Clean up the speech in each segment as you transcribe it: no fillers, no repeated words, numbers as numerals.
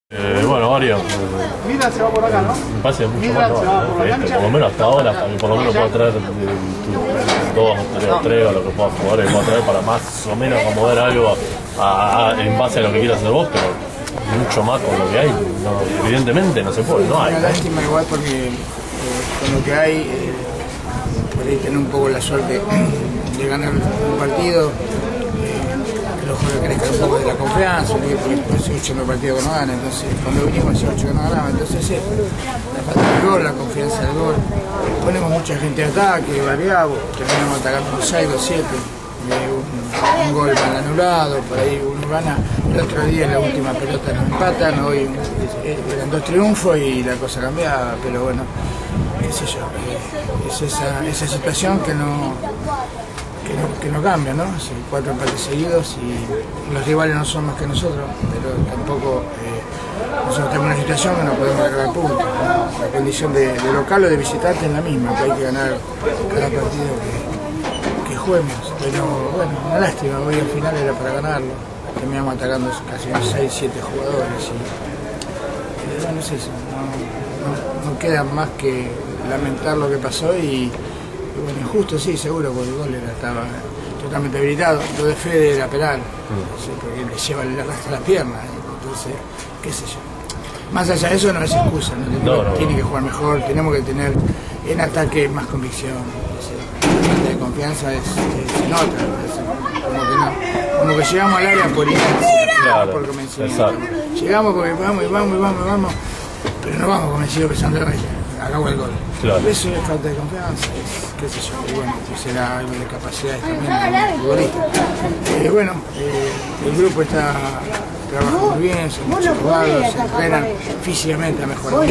Bueno, varios. Me parece mucho más que por lo menos hasta ahora, hasta que por lo menos puedo traer dos o tres o lo que pueda jugar, que puedo traer para más o menos acomodar algo en base a lo que quieras hacer vos, pero mucho más con lo que hay, no, evidentemente no se puede, no hay. Es una lástima igual porque con lo que hay, por ahí tener un poco la suerte de ganar un partido, los jugadores crezcan un poco de la confianza, porque hace 8 no partidos que no ganan, entonces cuando vinimos hace 8 que no ganamos, entonces la falta del gol, la confianza del gol, ponemos mucha gente de ataque, variamos, terminamos atacando un 6 o 7, un gol mal anulado, por ahí uno gana, el otro día en la última pelota nos empatan, hoy eran 2 triunfos y la cosa cambiaba, pero bueno, qué sé yo, es esa situación que no cambia, ¿no? 4 empates seguidos y los rivales no son más que nosotros, pero tampoco nosotros tenemos una situación que no podemos arreglar puntos, ¿no? La condición de local o de visitante es la misma, que hay que ganar cada partido que juguemos, pero bueno, una lástima, hoy al final era para ganarlo, terminamos atacando casi 6, 7 jugadores y bueno, es eso, no queda más que lamentar lo que pasó y bueno, injusto sí, seguro, porque el gol estaba totalmente habilitado. Lo de Fede era penal, ¿sí? Porque le lleva el arrastre a las piernas, entonces, qué sé yo. Más allá de eso no es excusa, ¿no? Tiene que jugar mejor, tenemos que tener en ataque más convicción. La falta de confianza se nota, como que llegamos al área por inercia, por convencimiento. Llegamos porque vamos, pero no vamos convencidos pensando hagamos el gol. Claro. Eso es falta de confianza, qué sé yo, y bueno, será algo de capacidades también del futbolista. Bueno, el grupo está trabajando muy bien, son muchos jugadores, se entrenan físicamente a mejorar.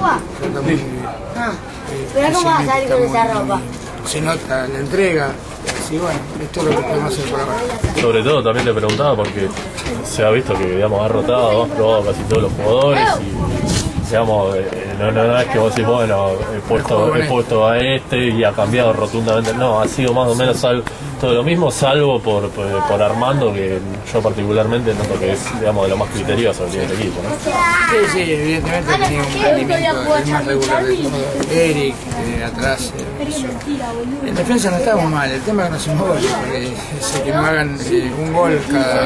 Pero ¿cómo vas a salir con esa ropa? Se nota la entrega, así bueno, esto es lo que podemos hacer por ahora. Sobre todo también te preguntaba porque se ha visto que digamos has rotado, has probado casi todos los jugadores y digamos, no es que vos decís, bueno, he puesto a este y ha cambiado rotundamente, no, ha sido más o menos todo lo mismo, salvo por Armando, que yo particularmente noto que es, digamos, de lo más criterioso del equipo, ¿no? Sí, evidentemente tenía un rendimiento el más regular de todo, Eric, atrás, en defensa no estábamos mal, el tema es que no hacemos goles, porque es que nos hagan un gol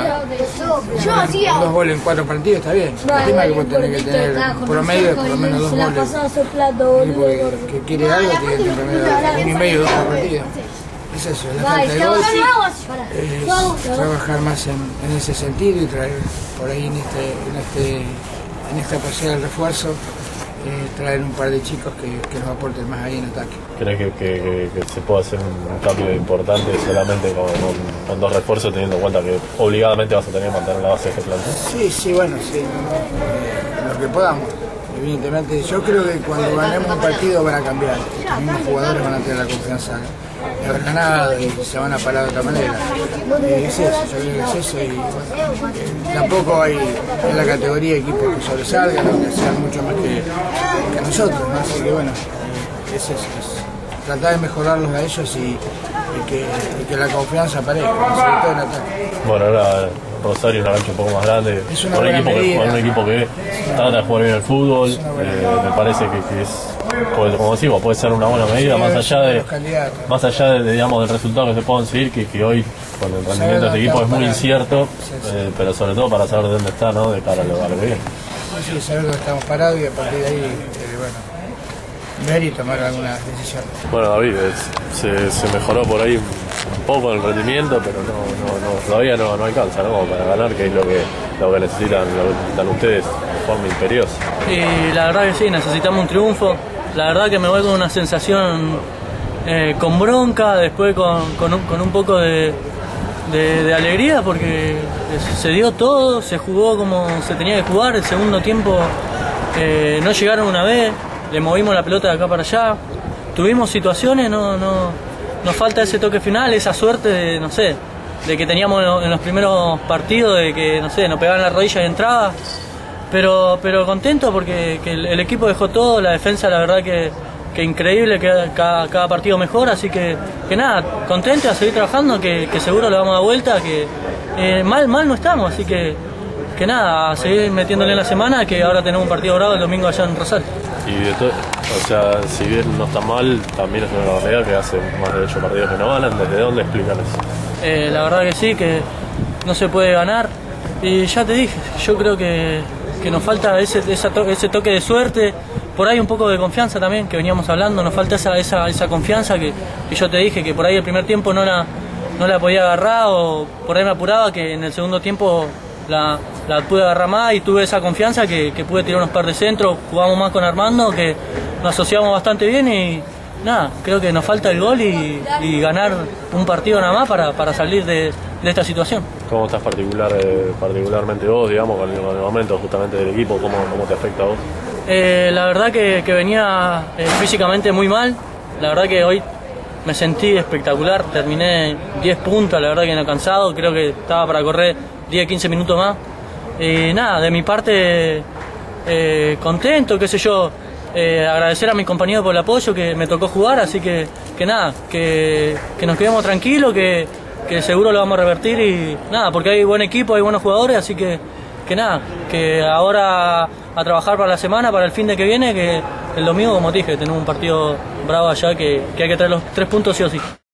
dos goles en 4 partidos, está bien, el tema es que vos tenés que tener promedio de por lo menos 2 goles, porque quiere algo, tiene que tener 1,5 2 por partido. Es eso, la falta de gol, trabajar más en ese sentido y traer por ahí en esta posibilidad de refuerzo, traer un par de chicos que nos aporten más ahí en ataque. ¿Crees que se puede hacer un cambio importante solamente con 2 refuerzos, teniendo en cuenta que obligadamente vas a tener que mantener la base de este plantel? Sí, bueno, sí, lo que podamos. Evidentemente, yo creo que cuando ganemos un partido van a cambiar, los mismos jugadores van a tener la confianza de haber ganado y se van a parar de otra manera. Es eso, yo creo que es eso y bueno, tampoco hay en la categoría equipos que sobresalgan o que sean mucho más que nosotros, ¿no? Así que bueno, es eso, es tratar de mejorarlos a ellos y que la confianza aparezca, sobre todo en ataque. Bueno, ahora Rosario es una cancha un poco más grande, es un equipo que trata de jugar bien el fútbol, me parece que es, como decimos, puede ser una buena medida, más allá de digamos, del resultado que se pueda conseguir, que hoy con el rendimiento de este equipo es muy incierto, pero sobre todo para saber de dónde está, ¿no? De cara a lo que viene. Sí, saber dónde estamos parados y a partir de ahí, ver y tomar alguna decisión. Bueno, David, se mejoró por ahí un poco el rendimiento, pero todavía no alcanza, ¿no? Para ganar, que es lo que necesitan ustedes de forma imperiosa. Y la verdad que sí, necesitamos un triunfo. La verdad que me voy con una sensación con bronca, después con un poco de alegría, porque se dio todo, se jugó como se tenía que jugar. El segundo tiempo no llegaron una vez, le movimos la pelota de acá para allá, tuvimos situaciones, nos falta ese toque final, esa suerte de, no sé, de que teníamos en los primeros partidos, de que, no sé, nos pegaban la rodilla y entraba, pero contento porque el equipo dejó todo, la defensa la verdad que increíble, que cada partido mejor, así que nada, contento a seguir trabajando, que seguro le vamos a dar vuelta, que mal no estamos, así que que nada, a seguir metiéndole en la semana, que ahora tenemos un partido bravo el domingo allá en Rosario. Y o sea, si bien no está mal, también es una realidad que hace más de 8 partidos que no ganan. ¿Desde dónde explican eso? La verdad que sí, que no se puede ganar. Y ya te dije, yo creo que nos falta ese toque de suerte, por ahí un poco de confianza también, que veníamos hablando, nos falta esa confianza que yo te dije, que por ahí el primer tiempo no la podía agarrar, o por ahí me apuraba, que en el segundo tiempo la pude agarrar más y tuve esa confianza que pude tirar unos par de centros, jugamos más con Armando, que nos asociamos bastante bien y nada, creo que nos falta el gol y ganar un partido nada más para salir de esta situación. ¿Cómo estás particularmente vos, digamos, con el momento justamente del equipo? ¿Cómo te afecta a vos? La verdad que venía físicamente muy mal, la verdad que hoy me sentí espectacular, terminé 10 puntas, la verdad que no cansado, creo que estaba para correr 10-15 minutos más. Y nada, de mi parte contento, qué sé yo, agradecer a mis compañeros por el apoyo que me tocó jugar, así que nada, que nos quedemos tranquilos, que seguro lo vamos a revertir y nada, porque hay buen equipo, hay buenos jugadores, así que nada, que ahora a trabajar para la semana, para el fin de que viene, que el domingo, como te dije, tenemos un partido bravo allá que hay que traer los 3 puntos sí o sí.